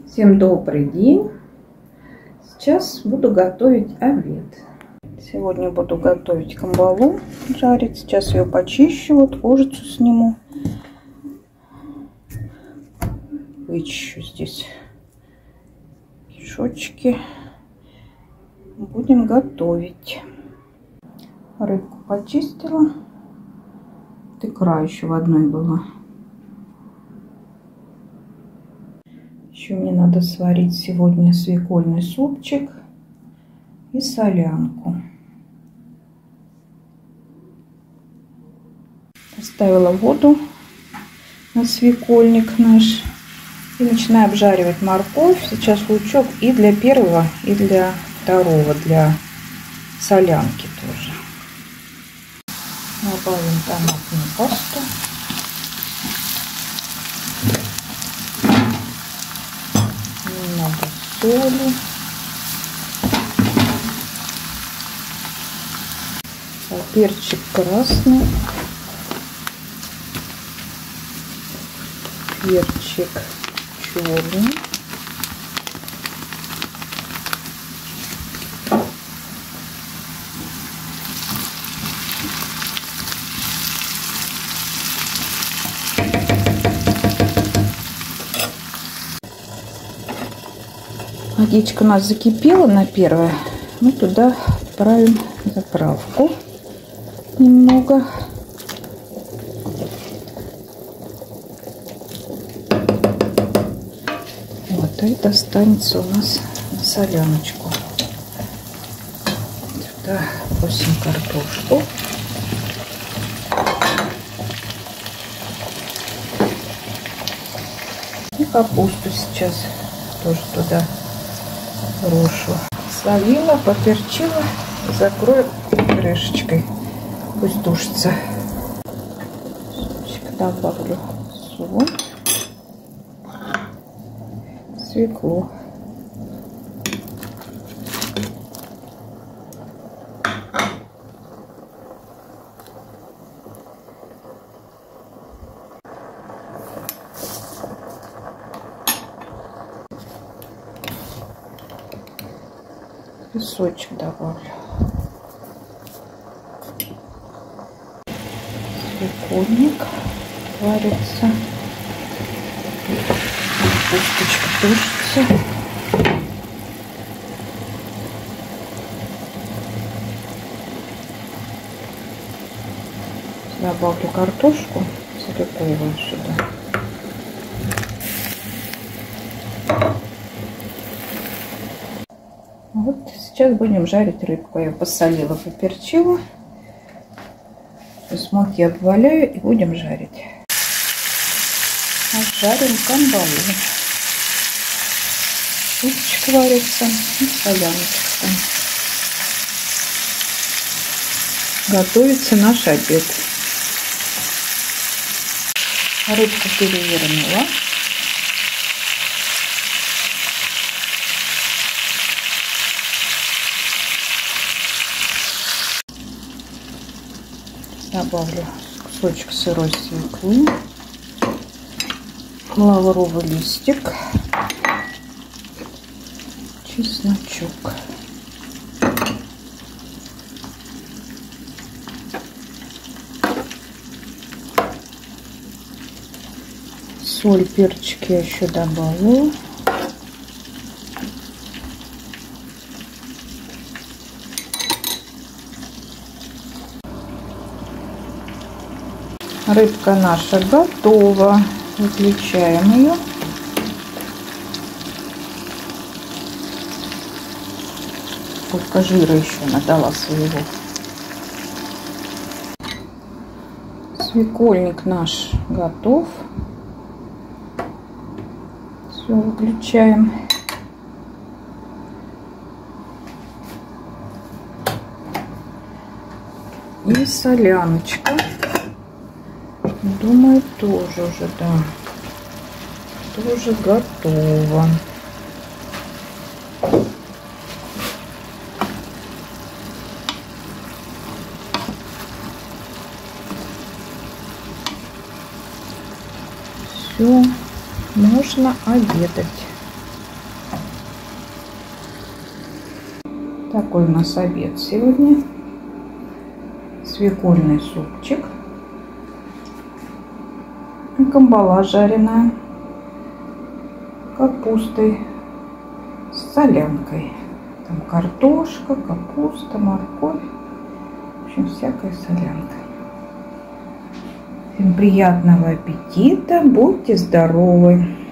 Всем добрый день! Сейчас буду готовить обед. Сегодня буду готовить камбалу, жарить. Сейчас ее почищу, вот кожицу сниму. Вычищу здесь кишочки. Будем готовить. Рыбку почистила. Икра еще в одной была. Еще мне надо сварить сегодня свекольный супчик и солянку. Поставила воду на свекольник наш и начинаю обжаривать морковь. Сейчас лучок и для первого, и для второго, для солянки тоже. Добавим томатную пасту. Немного соли. Перчик красный. Перчик черный. Водичка у нас закипела на первое. Мы туда отправим заправку немного. Вот, и достанется у нас на соляночку. Сюда бросим картошку. И капусту сейчас тоже туда брошу. Солила, поперчила, закрою крышечкой. Пусть тушится. Добавлю соль, свеклу. Песочек добавлю. Свекольник варится. Косточка тушится. Добавлю картошку целиковую сюда. Вот сейчас будем жарить рыбку. Я посолила, поперчила. Смоки обваляю и будем жарить. Жарим камбалу. Супчик варится и соляночка. Готовится наш обед. Рыбку перевернула. Добавлю кусочек сырой свеклы, лавровый листик, чесночок. Соль, перчик я еще добавлю. Рыбка наша готова. Выключаем ее. Сколько жира еще надала своего. Свекольник наш готов. Все, выключаем. И соляночка. Думаю, тоже уже, да. Тоже готово. Все, можно обедать. Такой у нас обед сегодня. Свекольный супчик. Камбала жареная. Капустой с солянкой. Там картошка, капуста, морковь. В общем, всякая солянка. Всем приятного аппетита. Будьте здоровы.